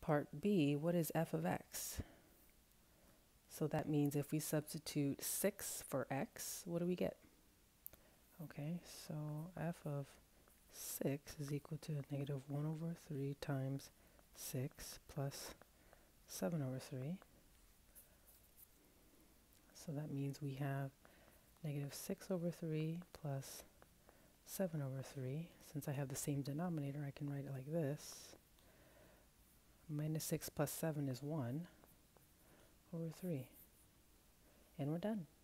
part B, what is f of x? So that means if we substitute 6 for x, what do we get? Okay, so f of 6 is equal to negative 1 over 3 times 6 plus 7 over 3. So that means we have negative 6 over 3 plus 7 over 3. Since I have the same denominator, I can write it like this. Minus 6 plus 7 is 1 over 3. And we're done.